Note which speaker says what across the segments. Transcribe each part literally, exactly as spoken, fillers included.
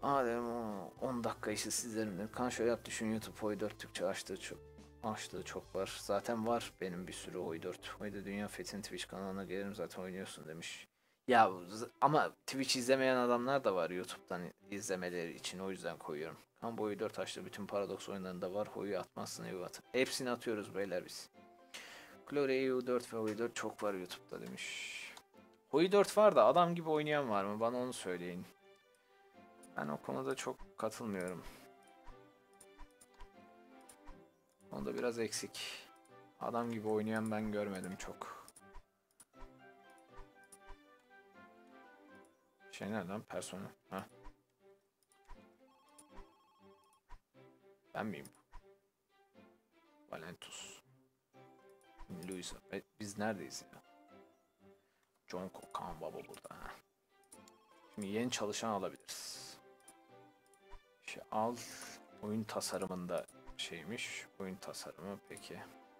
Speaker 1: Adem o on dakika işi sizlerimdir. Kan şöyle yap düşün, YouTube Hoi dört Türkçe açtığı çok, açtığı çok var. Zaten var benim bir sürü Hoi dört. Hoi de Dünya Fethin Twitch kanalına gelirim zaten oynuyorsun demiş. Ya ama Twitch izlemeyen adamlar da var YouTube'dan izlemeleri için, o yüzden koyuyorum. Kan Hoi dört açtı, bütün Paradox oyunlarında var. Hoi'yu atmazsın evi at. Hepsini atıyoruz beyler biz. Glory E U dört ve Hoi dört çok var YouTube'da demiş. Hoi dört var da adam gibi oynayan var mı? Bana onu söyleyin. Ben o konuda çok katılmıyorum. Onda biraz eksik. Adam gibi oynayan ben görmedim çok. Şey nereden? Persona. Heh. Ben miyim? Valentus. Luisa. E, biz neredeyiz ya? John Kokan baba burada. Ha. Şimdi yeni çalışan alabiliriz. Şey al. Oyun tasarımında şeymiş. Oyun tasarımı peki.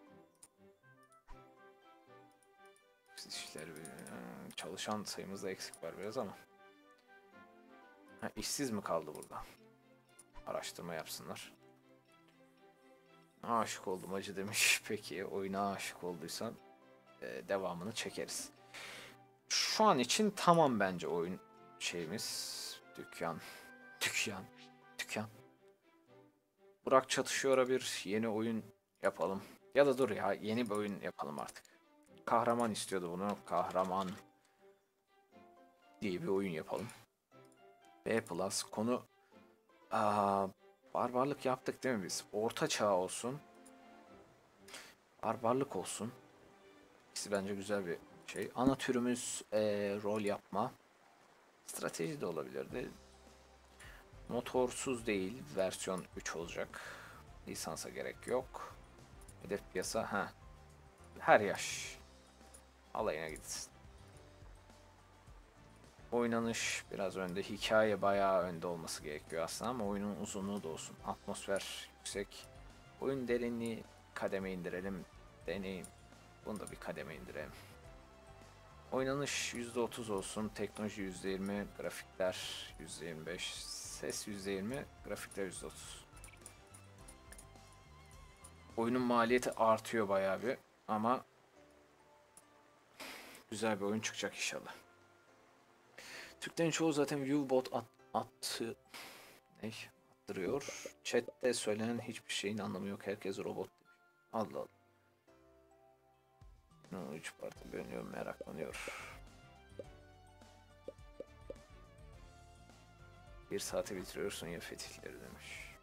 Speaker 1: İşleri, çalışan sayımızda eksik var biraz ama. Ha, işsiz mi kaldı burada? Araştırma yapsınlar. Aşık oldum acı demiş. Peki oyuna aşık olduysan e, devamını çekeriz. Şu an için tamam bence oyun şeyimiz. Dükkan. Dükkan. Dükkan. Burak çatışıyor'a bir yeni oyun yapalım. Ya da dur ya, yeni bir oyun yapalım artık. Kahraman istiyordu bunu. Kahraman diye bir oyun yapalım. B plus konu aa, barbarlık yaptık değil mi biz? Orta çağ olsun. Barbarlık olsun. İkisi bence güzel bir şey. Ana türümüz ee, rol yapma. Strateji de olabilirdi. Motorsuz değil. Versiyon üç olacak. Lisansa gerek yok. Hedef piyasa. Ha. Her yaş. Alayına gitsin. Oynanış biraz önde. Hikaye bayağı önde olması gerekiyor aslında ama oyunun uzunluğu da olsun. Atmosfer yüksek. Oyun derinliği kademe indirelim. Deneyim. Bunu da bir kademe indirelim. Oynanış yüzde otuz olsun. Teknoloji yüzde yirmi. Grafikler yüzde yirmi beş. Ses yüzde yirmi. Grafikler yüzde otuz. Oyunun maliyeti artıyor bayağı bir. Ama güzel bir oyun çıkacak inşallah. Türklerin çoğu zaten Viewbot at, attı. Ne? Attırıyor. Chat'te söylenen hiçbir şeyin anlamı yok. Herkes robot demiş. Allah Allah. No, üç parti bölünüyor, meraklanıyor. Bir saate bitiriyorsun ya fetihleri demiş.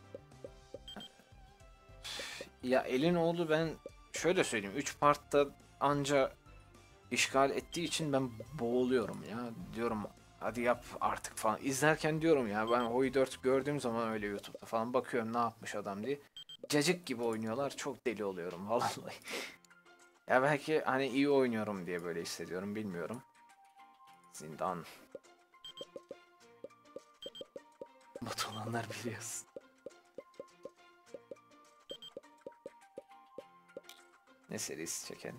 Speaker 1: Ya elin oldu, ben şöyle söyleyeyim. üç partta anca işgal ettiği için ben boğuluyorum ya. Diyorum hadi yap artık falan. İzlerken diyorum ya, ben Hoi dört gördüğüm zaman öyle YouTube'da falan bakıyorum ne yapmış adam diye. Cacık gibi oynuyorlar. Çok deli oluyorum vallahi. Ya belki hani iyi oynuyorum diye böyle hissediyorum, bilmiyorum. Zindan. Bot olanlar biliyorsun. Ne serisi çeken?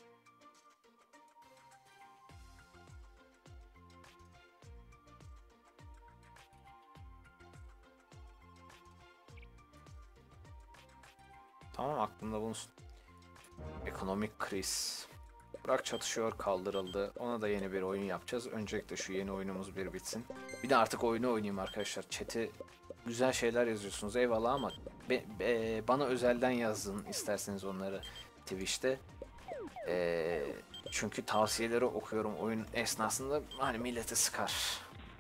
Speaker 1: Tamam, aklımda bulunsun. Ekonomik kriz. Burak çatışıyor kaldırıldı. Ona da yeni bir oyun yapacağız. Öncelikle şu yeni oyunumuz bir bitsin. Bir de artık oyunu oynayayım arkadaşlar. Chat'e güzel şeyler yazıyorsunuz eyvallah ama be, be, bana özelden yazın isterseniz onları Twitch'te. Ee, çünkü tavsiyeleri okuyorum oyun esnasında, hani milleti sıkar.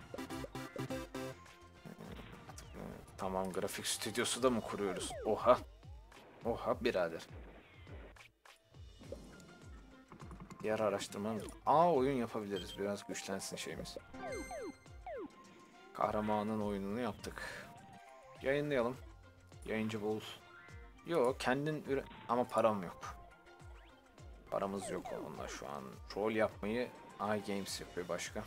Speaker 1: Tamam, grafik stüdyosu da mı kuruyoruz? Oha. Oha birader. Diğer araştırmamız. Aa, oyun yapabiliriz. Biraz güçlensin şeyimiz. Kahramanın oyununu yaptık. Yayınlayalım. Yayıncı bul. Yok, kendin üre... Ama param yok. Paramız yok onunla şu an. Rol yapmayı iGames yapıyor başka.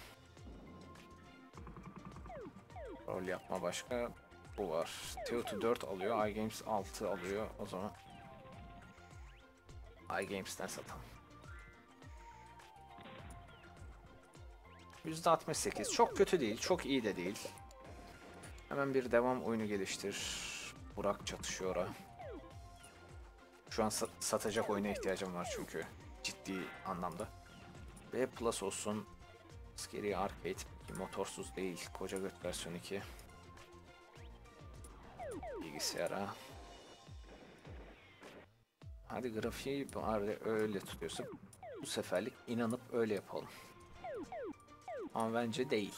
Speaker 1: Rol yapma başka. Bu var. T O T dört alıyor. iGames altı alıyor. O zaman iGames'ten satalım. yüzde altmış sekiz. Çok kötü değil. Çok iyi de değil. Hemen bir devam oyunu geliştir. Burak çatışıyor ha. Şu an sa- satacak oyuna ihtiyacım var çünkü. Ciddi anlamda. B Plus olsun. Askeri Arcade. Motorsuz değil. Koca göt versiyon iki. Bilgisayara. Hadi grafiği bari öyle tutuyorsa bu seferlik inanıp öyle yapalım. Ama bence değil.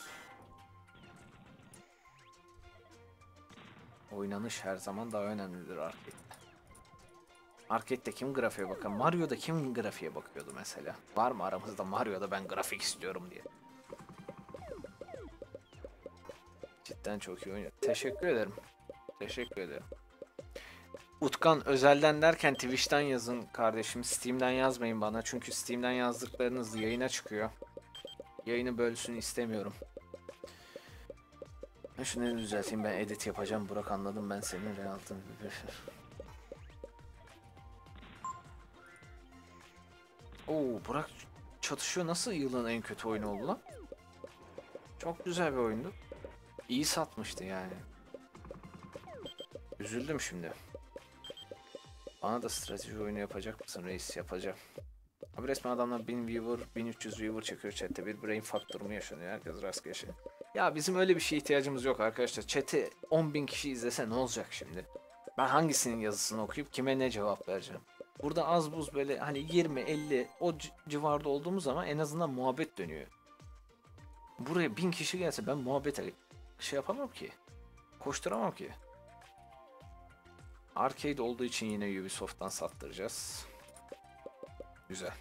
Speaker 1: Oynanış her zaman daha önemlidir arcade'de. Arcade'de kim grafiğe bakar? Mario'da kim grafiğe bakıyordu mesela? Var mı aramızda Mario'da ben grafik istiyorum diye? Cidden çok iyi oynuyor. Teşekkür ederim. Teşekkür ederim. Utkan özelden derken Twitch'ten yazın kardeşim. Steam'den yazmayın bana. Çünkü Steam'den yazdıklarınız yayına çıkıyor. Yayını bölsün istemiyorum. Ben şunu düzelteyim, ben edit yapacağım. Burak anladım ben senin realtın. Oo, Burak çatışıyor, nasıl yılın en kötü oyunu oldu lan? Çok güzel bir oyundu. İyi satmıştı yani. Üzüldüm şimdi. Bana da strateji oyunu yapacak mısın reis? Yapacağım. Abi resmen adamlar bin viewer, bin üç yüz viewer çekiyor chatte. Bir brain factor mu yaşanıyor? Herkes rastgele şey. Ya bizim öyle bir şeye ihtiyacımız yok arkadaşlar. Chat'i on bin kişi izlese ne olacak şimdi? Ben hangisinin yazısını okuyup kime ne cevap vereceğim? Burada az buz böyle hani yirmi elli o civarda olduğumuz zaman en azından muhabbet dönüyor. Buraya bin kişi gelse ben muhabbete şey yapamam ki. Koşturamam ki. Arcade olduğu için yine Ubisoft'tan sattıracağız. Güzel.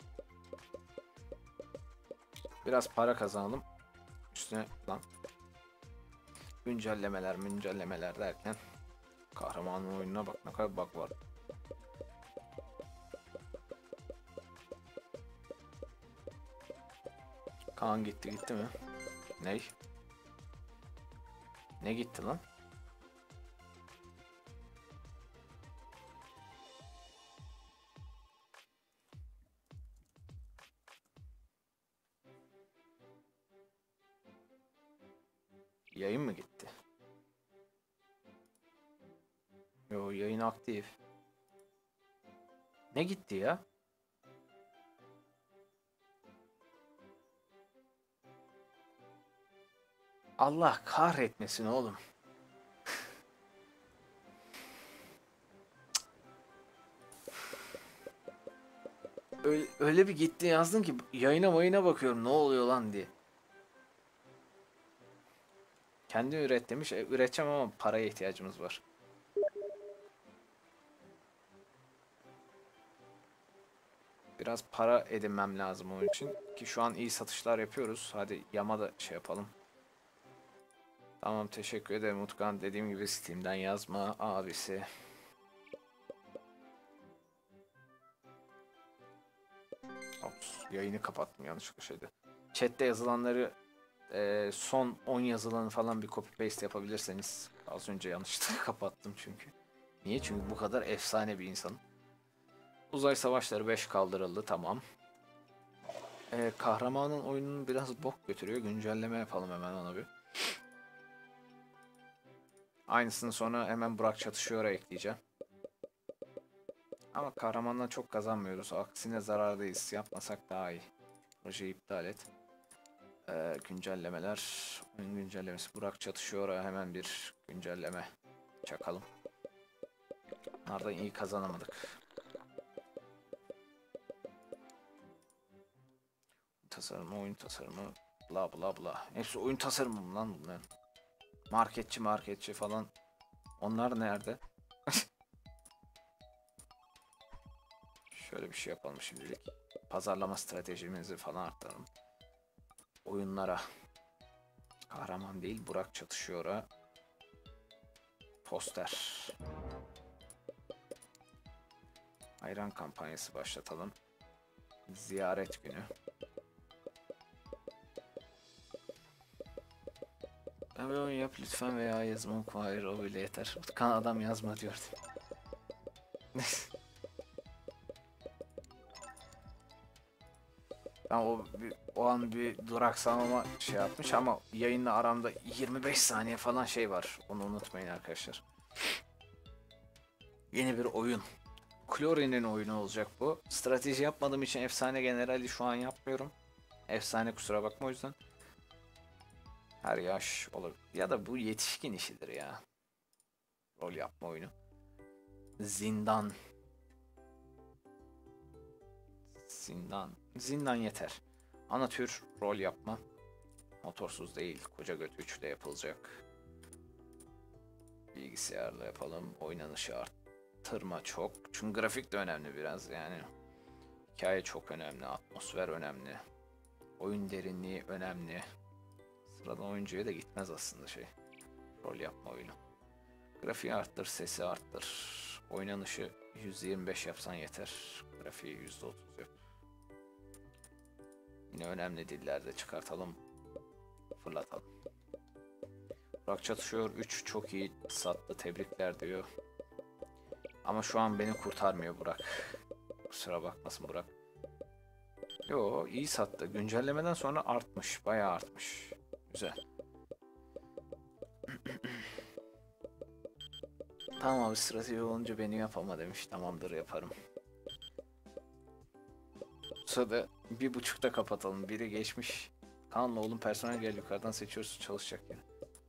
Speaker 1: Biraz para kazanalım. Üstüne lan. Güncellemeler, güncellemeler derken kahramanın oyununa bak, ne kadar bug var. Kaan gitti gitti mi? Ney? Ne gitti lan? Yayın mı gitti? Yo, yayın aktif. Ne gitti ya? Allah kahretmesin oğlum. Öyle, öyle bir gitti yazdın ki yayına mayına bakıyorum ne oluyor lan diye. Kendi üret demiş. E, üreteceğim ama paraya ihtiyacımız var. Biraz para edinmem lazım onun için. Ki şu an iyi satışlar yapıyoruz. Hadi yama da şey yapalım. Tamam, teşekkür ederim Utkan. Dediğim gibi Steam'den yazma abisi. Ops, yayını kapattım yanlışlıkla şeyde. Chat'te yazılanları e, son on yazılanı falan bir copy paste yapabilirseniz. Az önce yanlışlıkla kapattım çünkü. Niye? Çünkü bu kadar efsane bir insanım. Uzay Savaşları beş kaldırıldı, tamam. Ee, kahramanın oyununu biraz bok götürüyor. Güncelleme yapalım hemen ona bir. Aynısını sonra hemen Burak Çatışıyor'a ekleyeceğim. Ama kahramandan çok kazanmıyoruz. Aksine zarardayız. Yapmasak daha iyi. Projeyi iptal et. Ee, güncellemeler. Oyun güncellemesi. Burak Çatışıyor'a hemen bir güncelleme çakalım. Bunlardan iyi kazanamadık. Tasarımı, oyun tasarımı, bla bla bla. Hepsi oyun tasarımı mı lan bunların? Marketçi marketçi falan. Onlar nerede? Şöyle bir şey yapalım şimdilik. Pazarlama stratejimizi falan arttıralım. Oyunlara. Kahraman değil, Burak Çatışıyor'a. Poster. Hayran kampanyası başlatalım. Ziyaret günü. Abi oyun yap lütfen veya yazmam. Hayır, o bile yeter. Utkan adam yazma diyordu. Ben Ha, o, bir- o an bir duraksamama şey yapmış ama yayınla aramda yirmi beş saniye falan şey var. Onu unutmayın arkadaşlar. Yeni bir oyun. Chlorine oyunu olacak bu. Strateji yapmadığım için efsane generali şu an yapmıyorum. Efsane kusura bakma o yüzden. Her yaş olur. Ya da bu yetişkin işidir ya. Rol yapma oyunu. Zindan. Zindan. Zindan yeter. Ana tür rol yapma. Motorsuz değil. Koca göt üçle yapılacak. Bilgisayarla yapalım. Oynanışı arttırma çok. Çünkü grafik de önemli biraz yani. Hikaye çok önemli. Atmosfer önemli. Oyun derinliği önemli. Sıradan oyuncuya da gitmez aslında şey. Rol yapma oyunu. Grafiği arttır, sesi arttır. Oynanışı yüzde yirmi beş yapsan yeter. Grafiği yüzde otuz yap. Yine önemli dillerde çıkartalım. Fırlatalım. Burak Çatışıyor üç çok iyi sattı, tebrikler diyor. Ama şu an beni kurtarmıyor Burak. Kusura bakmasın Burak. Yo, iyi sattı. Güncellemeden sonra artmış. Bayağı artmış. Güzel. Tamam abi, strateji olunca beni yapama demiş. Tamamdır, yaparım. Bu sırada bir buçukta kapatalım. Biri geçmiş. Kaan'la oğlum personel gel, yukarıdan seçiyoruz, çalışacak yine.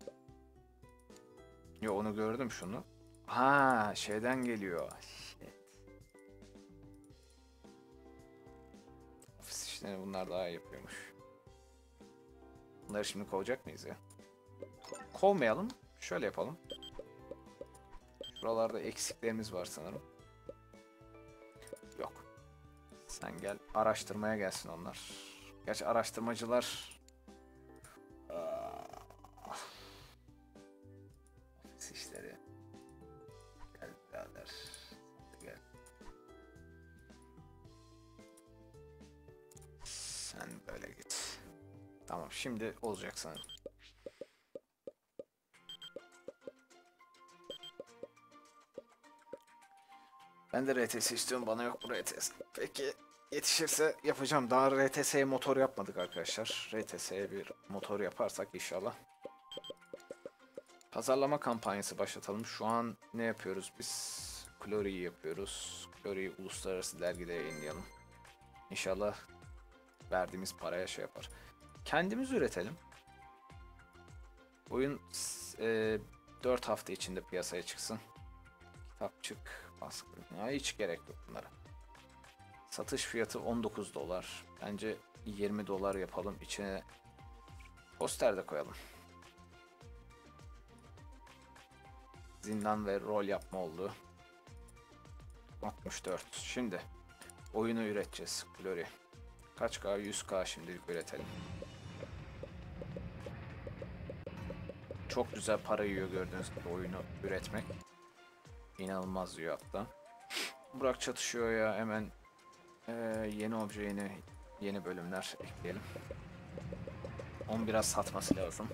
Speaker 1: Yo, onu gördüm şunu. Ha, şeyden geliyor. Shit. Ofis işlerini bunlar daha iyi yapıyormuş. Bunları şimdi kovacak mıyız ya? Kovmayalım. Şöyle yapalım. Şuralarda eksiklerimiz var sanırım. Yok. Sen gel. Araştırmaya gelsin onlar. Gerçi araştırmacılar... Ah. Ofis işleri. Gel birader. Gel. Sen böyle git. Tamam, şimdi olacak sanırım. Ben de R T S istiyorum, bana yok bu R T S. Peki yetişirse yapacağım. Daha R T S'ye motor yapmadık arkadaşlar. R T S'ye bir motor yaparsak inşallah. Pazarlama kampanyası başlatalım. Şu an ne yapıyoruz biz? Chlori'yi yapıyoruz. Chlori'yi uluslararası dergide yayınlayalım. İnşallah verdiğimiz paraya şey yapar. Kendimiz üretelim. Oyun e, dört hafta içinde piyasaya çıksın. Kitapçık, baskı. Ya hiç gerek yok bunlara. Satış fiyatı on dokuz dolar. Bence yirmi dolar yapalım. İçine poster de koyalım. Zindan ve rol yapma oldu. altmış dört. Şimdi oyunu üreteceğiz. Glory. Kaç K? yüz K şimdilik üretelim. Çok güzel para yiyor gördüğünüz gibi oyunu üretmek. İnanılmaz yiyor hatta. Burak Çatışıyor ya, hemen ee, yeni obje, yeni yeni bölümler ekleyelim. Onun biraz satması lazım.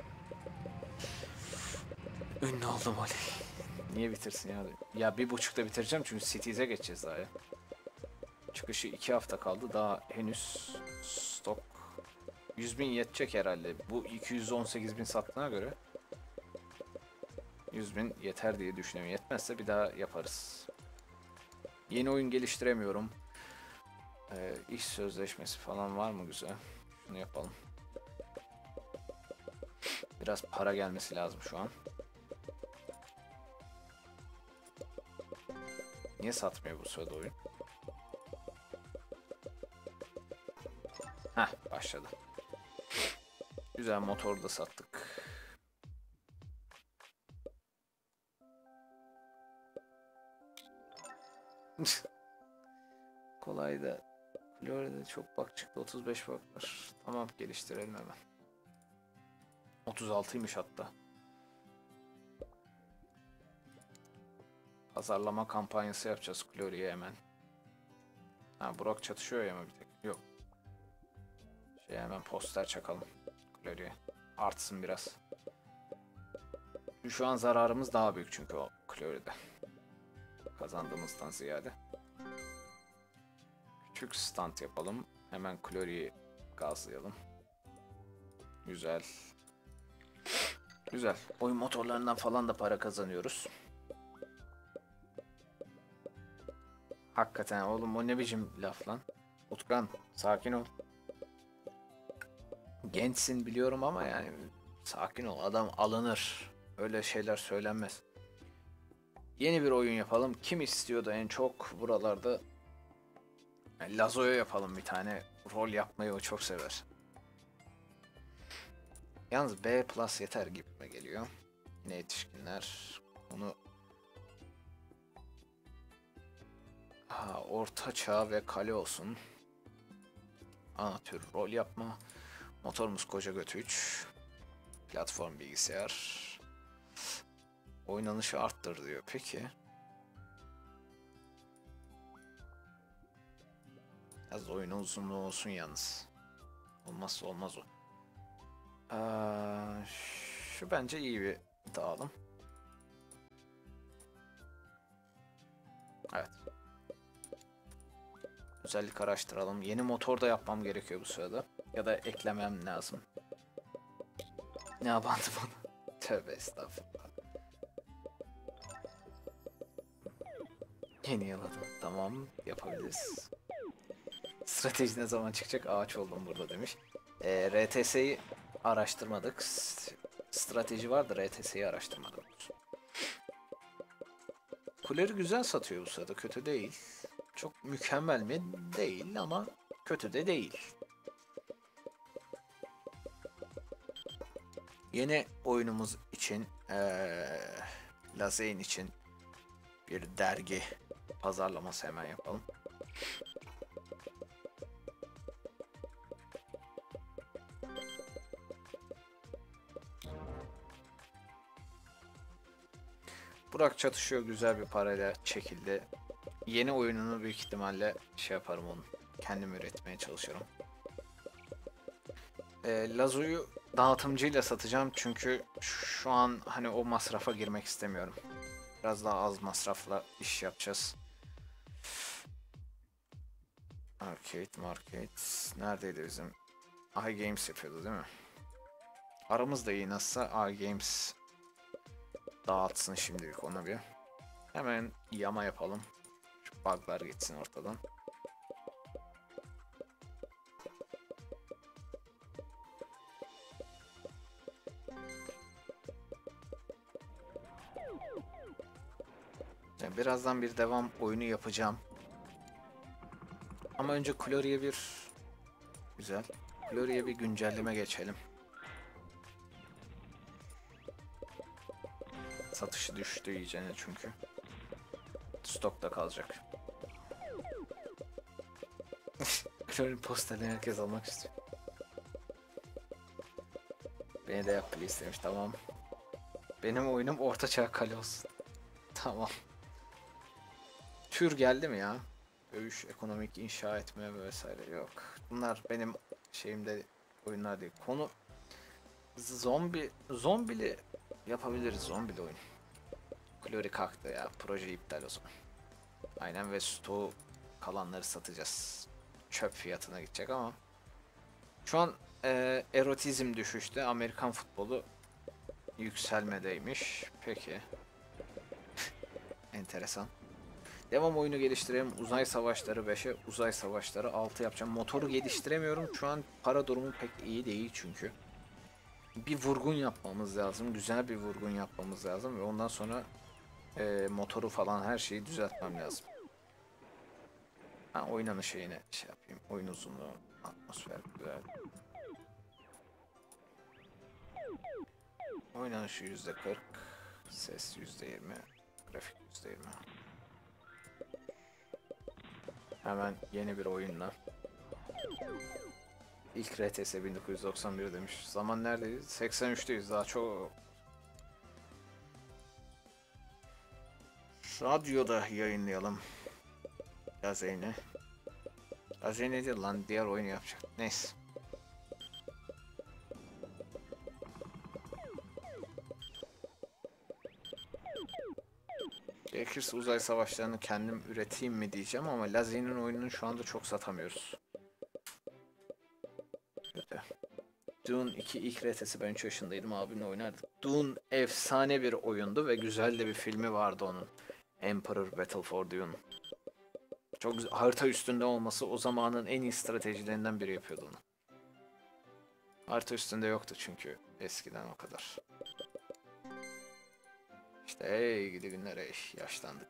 Speaker 1: Ünlü oldum Ali. Niye bitirsin ya? Ya bir buçukta bitireceğim çünkü Cities'e geçeceğiz daha ya. Çıkışı iki hafta kaldı. Daha henüz stok yüz bin yetecek herhalde. Bu iki yüz on sekiz bin sattığına göre yüz bin yeter diye düşünüyorum. Yetmezse bir daha yaparız. Yeni oyun geliştiremiyorum. Ee, iş sözleşmesi falan var mı güzel? Şunu yapalım. Biraz para gelmesi lazım şu an. Niye satmıyor bu sırada oyun? Heh, başladı. Güzel, motoru da sattık. Kolay da Florya'da çok bak çıktı, otuz beş bak var. Tamam, geliştirelim hemen. otuz altıymış hatta. Pazarlama kampanyası yapacağız Glory'ye hemen. Ha, Burak Çatışıyor ya mı bir tek? Yok. Şey, hemen poster çakalım Glory'ye. Artsın biraz. Şu an zararımız daha büyük çünkü o Glory'de. Kazandığımızdan ziyade. Küçük stand yapalım. Hemen Chloe'yi gazlayalım. Güzel. Güzel. Oyun motorlarından falan da para kazanıyoruz. Hakikaten oğlum o ne biçim laf lan? Utkan sakin ol. Gençsin biliyorum ama yani sakin ol. Adam alınır. Öyle şeyler söylenmez. Yeni bir oyun yapalım. Kim istiyordu en çok buralarda? Yani Lazo'ya yapalım bir tane. Rol yapmayı o çok sever. Yalnız B plus yeter gibime geliyor. Yine yetişkinler. Onu ha, orta çağ ve kale olsun. Ana tür rol yapma. Motorumuz koca götü üç. Platform bilgisayar. Oynanışı arttır diyor. Peki. Az oyunun uzunluğu olsun yalnız. Olmazsa olmaz o. Ee, şu bence iyi bir dağılım. Evet. Özellik araştıralım. Yeni motor da yapmam gerekiyor bu sırada. Ya da eklemem lazım. Ne abandı bana? Tövbe estağfurullah. Yeni yaladım. Tamam yapabiliriz. Strateji ne zaman çıkacak? Ağaç oldum burada demiş. Ee, R T S'yi araştırmadık. Strateji vardı, R T S'yi araştırmadık. Kuleri güzel satıyor bu sırada. Kötü değil. Çok mükemmel mi? Değil ama kötü de değil. Yeni oyunumuz için ee, Lazeyn için bir dergi pazarlaması hemen yapalım. Burak çatışıyor, güzel bir parayla çekildi. Yeni oyununu büyük ihtimalle şey yaparım onu. Kendim üretmeye çalışırım. E, Lazo'yu dağıtımcıyla satacağım çünkü şu an hani o masrafa girmek istemiyorum. Biraz daha az masrafla iş yapacağız. Arcade Market neredeydi bizim? iGames yapıyordu değil mi? Aramız da iyi nasılsa iGames dağıtsın şimdilik ona bir. Hemen yama yapalım. Şu bug'lar gitsin ortadan. Yani birazdan bir devam oyunu yapacağım. Ama önce Chloe'ye bir güzel. Chloe'ye bir güncelleme geçelim. Satışı düştü iyicene çünkü. Stokta kalacak. Chloe'nin posterlerini herkes almak istiyor. Beni de yap please demiş. Tamam. Benim oyunum ortaçağ kale olsun. Tamam. Tür geldi mi ya? Dövüş, ekonomik inşa etme vesaire yok. Bunlar benim şeyimde oyunlar değil. Konu zombi, zombili yapabiliriz, zombili oyun. Chloe kalktı ya, proje iptal o zaman. Aynen ve stoğu kalanları satacağız. Çöp fiyatına gidecek ama. Şu an e, erotizm düşüşte, Amerikan futbolu yükselmedeymiş. Peki. Enteresan. Devam oyunu geliştirelim. Uzay savaşları beşe, uzay savaşları altı yapacağım. Motoru geliştiremiyorum. Şu an para durumu pek iyi değil çünkü. Bir vurgun yapmamız lazım. Güzel bir vurgun yapmamız lazım ve ondan sonra e, motoru falan her şeyi düzeltmem lazım. Ha, oynanışı yine şey yapayım. Oyun uzunluğu, atmosfer güzel. Oynanışı yüzde kırk, ses yüzde yirmi, grafik yüzde yirmi. Hemen yeni bir oyunla. İlk R T S bin dokuz yüz doksan bir demiş. Zaman neredeyiz? seksen üçteyiz daha çok. Radyoda yayınlayalım. Lazeyn'i. Lazeyn'i değil lan, diğer oyunu yapacak. Neyse. Gerekirse uzay savaşlarını kendim üreteyim mi diyeceğim ama Lazeyn'in oyununu şu anda çok satamıyoruz. Dune iki ilk R T S ben üç yaşındaydım, abimle oynardık. Dune efsane bir oyundu ve güzel de bir filmi vardı onun. Emperor Battle for Dune. Çok güzel. Harita üstünde olması o zamanın en iyi stratejilerinden biri yapıyordu onu. Harita üstünde yoktu çünkü eskiden o kadar. İşte ey gidi günler, ey yaşlandık.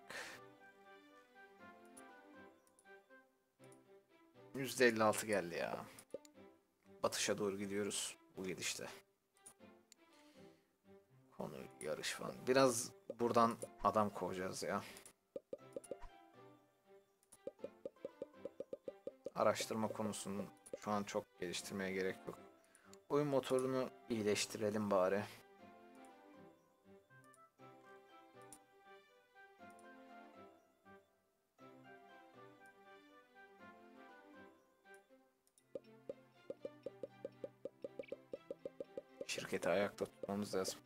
Speaker 1: yüzde elli altı geldi ya. Batışa doğru gidiyoruz bu gidişte. Konu yarış falan. Biraz buradan adam kovacağız ya. Araştırma konusunu şu an çok geliştirmeye gerek yok. Oyun motorunu iyileştirelim bari. Şirketi ayakta tutmamız lazım.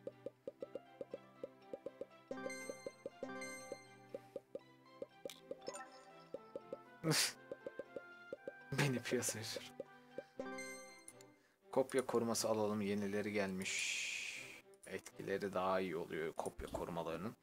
Speaker 1: Beni piyasaya sür. Kopya koruması alalım. Yenileri gelmiş. Etkileri daha iyi oluyor kopya korumalarının.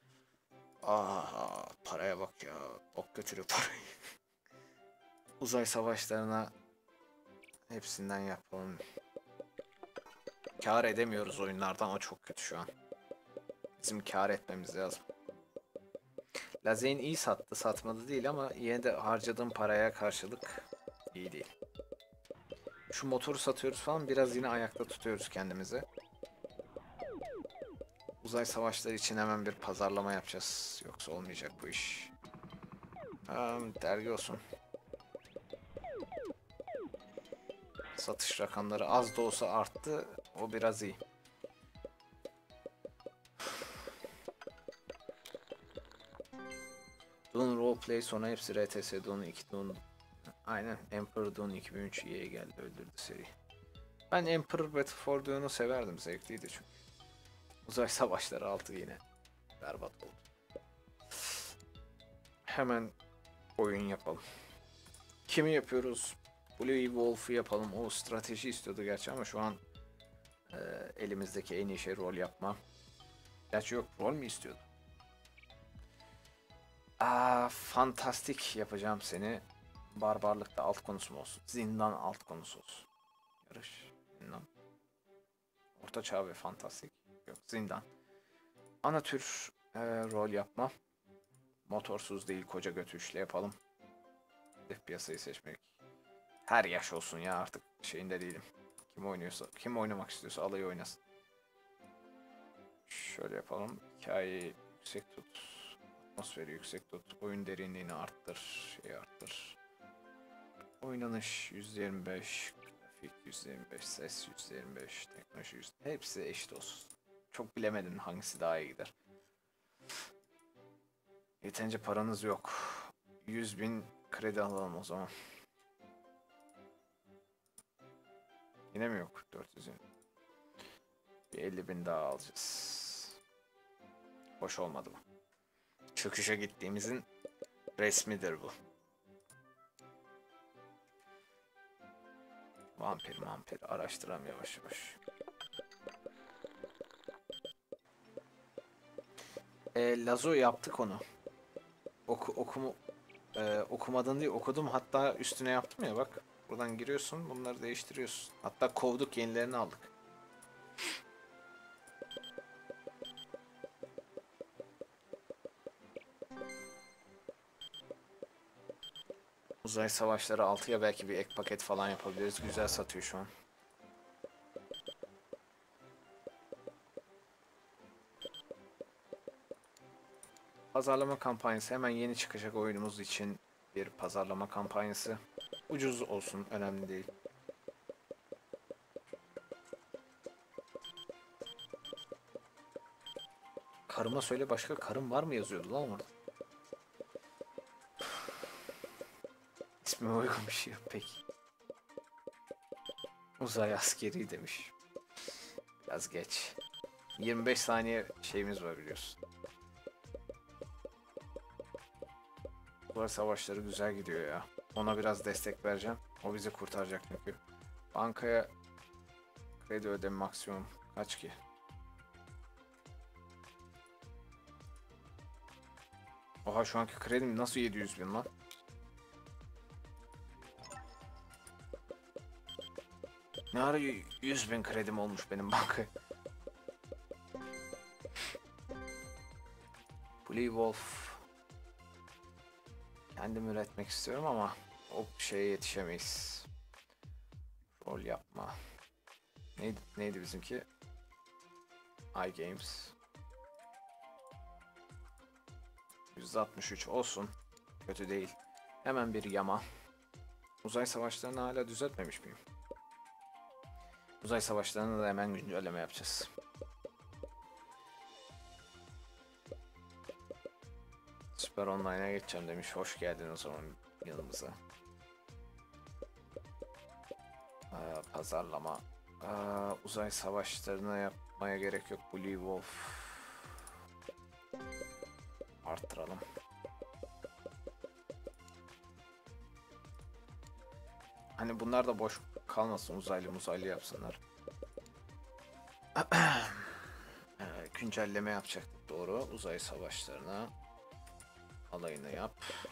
Speaker 1: Aa, paraya bak ya. Ok götürüyor parayı. Uzay savaşlarına hepsinden yapalım. Kâr edemiyoruz oyunlardan, o çok kötü şu an. Bizim kâr etmemiz lazım. Lazeyn iyi sattı, satmadı değil ama yine de harcadığım paraya karşılık iyi değil. Şu motoru satıyoruz falan, biraz yine ayakta tutuyoruz kendimizi. Uzay savaşları için hemen bir pazarlama yapacağız. Yoksa olmayacak bu iş. Um, dergi olsun. Satış rakamları az da olsa arttı. O biraz iyi. Dune Roleplay sonra hepsi R T S, Dune iki, Dune... Aynen, Emperor Dune iki bin üç Y'ye geldi, öldürdü seri. Ben Emperor Battle for Dune'u severdim, zevkliydi çünkü. Uzay Savaşları altı yine berbat oldu. Hemen oyun yapalım. Kimi yapıyoruz? Blue Wolf'u yapalım. O strateji istiyordu gerçi ama şu an e, elimizdeki en iyi şey rol yapma. Gerçi yok, rol mü istiyordu? Aa, fantastik yapacağım seni. Barbarlıkta alt konusu mu olsun? Zindan alt konusu olsun. Yarış, zindan. Orta çağ ve fantastik. Yok, zindan. Ana tür e, rol yapma. Motorsuz değil, koca götü üçlü yapalım. Hedef piyasayı seçmek. Her yaş olsun ya, artık şeyinde değilim. Kim oynuyorsa, kim oynamak istiyorsa alayı oynasın. Şöyle yapalım. Hikayeyi yüksek tut. Atmosferi yüksek tut. Oyun derinliğini arttır. Şey arttır. Oynanış yüzde yirmi beş. Grafik yüzde yirmi beş. Ses yüzde yirmi beş. Teknoloji yüzde. Hepsi eşit olsun. Çok bilemedin hangisi daha iyi gider. Yeterince paranız yok. yüz bin kredi alalım o zaman. Yine mi yok? dört yüz. Bir elli bin daha alacağız. Hoş olmadı mı? Çöküşe gittiğimizin resmidir bu. Vampir vampir araştıram yavaş yavaş. E, Lazo yaptık onu. Oku, okumu, e, okumadın değil, okudum, hatta üstüne yaptım ya, bak. Buradan giriyorsun, bunları değiştiriyorsun. Hatta kovduk, yenilerini aldık. Uzay savaşları altıya belki bir ek paket falan yapabiliriz. Güzel satıyor şu an. Pazarlama kampanyası, hemen yeni çıkacak oyunumuz için bir pazarlama kampanyası. Ucuz olsun, önemli değil. Karıma söyle, başka karım var mı yazıyordu lan orada. İsmime uygun bir şey yok peki. Uzay askeri demiş. Biraz geç. yirmi beş saniye şeyimiz var biliyorsun. Uzay savaşları güzel gidiyor ya. Ona biraz destek vereceğim. O bizi kurtaracak çünkü. Bankaya Kredi ödeme maksimum kaç ki? Oha, şu anki kredim nasıl yedi yüz bin lan? Ne ara yüz bin kredim olmuş benim banka. Blue Wolf. Kendim üretmek istiyorum ama o şeye yetişemeyiz. Rol yapma. Neydi, neydi bizimki? iGames. yüz altmış üç olsun. Kötü değil. Hemen bir yama. Uzay savaşlarını hala düzeltmemiş miyim? Uzay savaşlarını da hemen güncelleme yapacağız. Süper Online'a geçeceğim demiş. Hoş geldin o zaman yanımıza. Aa, pazarlama. Aa, uzay savaşlarına yapmaya gerek yok. Blue Wolf. Arttıralım. Hani bunlar da boş kalmasın, uzaylı muzaylı yapsınlar. ee, güncelleme yapacaktık, doğru. Uzay savaşlarına alayını yap.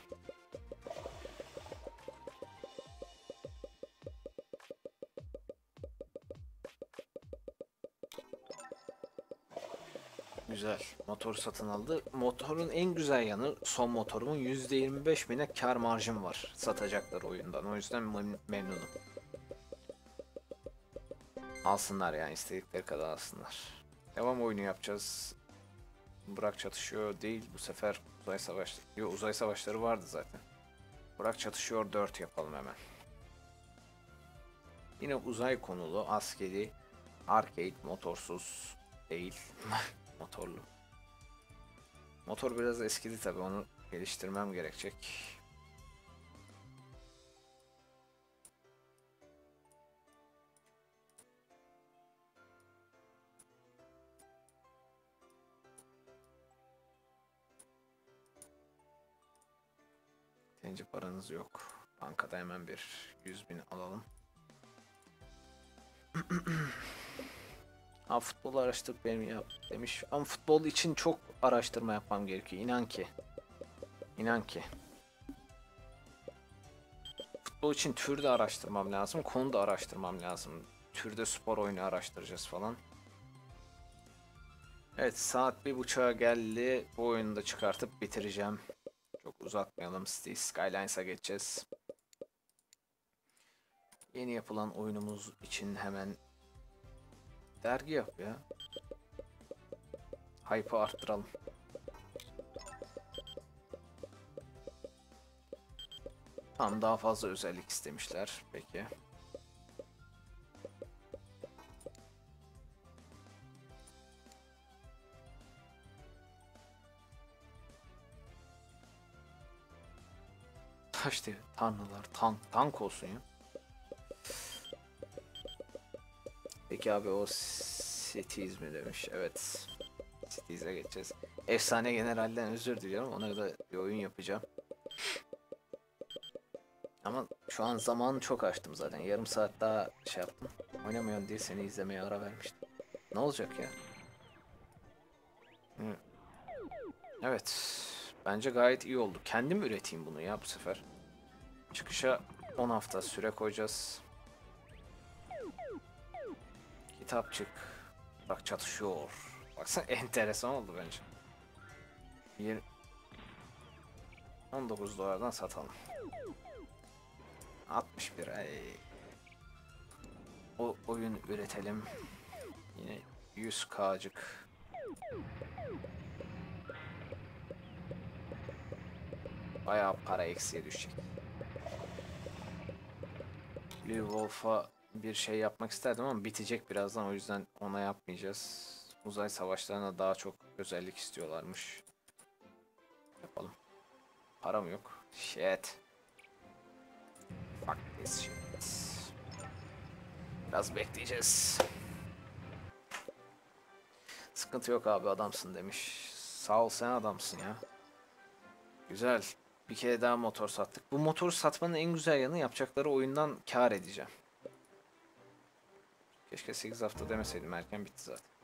Speaker 1: Güzel. Motor satın aldı. Motorun en güzel yanı, son motorumun yüzde yirmi beş bine kar marjım var satacaklar oyundan. O yüzden mem memnunum. Alsınlar yani, istedikleri kadar alsınlar. Devam oyunu yapacağız. Burak çatışıyor değil bu sefer, uzay savaşları. Yok, uzay savaşları vardı zaten. Burak çatışıyor dört yapalım hemen. Yine uzay konulu, askeri, arcade, motorsuz değil. Motorlu. Motor biraz eskidi tabi, onu geliştirmem gerekecek. Yeterince paranız yok. Bankada hemen bir yüz bin alalım. Ha, futbol araştırıp benim yap demiş. Ama futbol için çok araştırma yapmam gerekiyor. İnan ki. İnan ki. Futbol için tür de araştırmam lazım. Konu da araştırmam lazım. Türde spor oyunu araştıracağız falan. Evet, saat bir buçuğa geldi. Bu oyunu da çıkartıp bitireceğim. Çok uzatmayalım. Cities Skylines'a geçeceğiz. Yeni yapılan oyunumuz için hemen dergi yap ya. Hype'ı arttıralım. Tam daha fazla özellik istemişler. Peki. İşte tanrılar, tank, tank olsun ya. Peki abi, o Cities mi demiş? Evet. Cities'e geçeceğiz. Efsane General'den özür diliyorum. Ona da bir oyun yapacağım. Ama şu an zamanı çok açtım zaten. Yarım saat daha şey yaptım. Oynamıyorum diye seni izlemeye ara vermiştim. Ne olacak ya? Hı. Evet. Bence gayet iyi oldu. Kendim üreteyim bunu ya bu sefer. Çıkışa on hafta süre koyacağız. Kitapçık. Bak, çatışıyor. Baksana, enteresan oldu bence. Bir on dokuz dolardan satalım. altmış bir ay. O oyun üretelim. Yine yüz k'cık. Bayağı para eksiye düşecek. Blue Wolf'a bir şey yapmak isterdim ama bitecek birazdan, o yüzden ona yapmayacağız. Uzay savaşlarına daha çok özellik istiyorlarmış. Yapalım. Param yok. Shit. Fuck this shit. Biraz bekleyeceğiz. Sıkıntı yok abi, adamsın demiş. Sağ ol, sen adamsın ya. Güzel. Bir kere daha motor sattık. Bu motoru satmanın en güzel yanı, yapacakları oyundan kar edeceğim. Keşke sekiz hafta demeseydim, erken bitti zaten.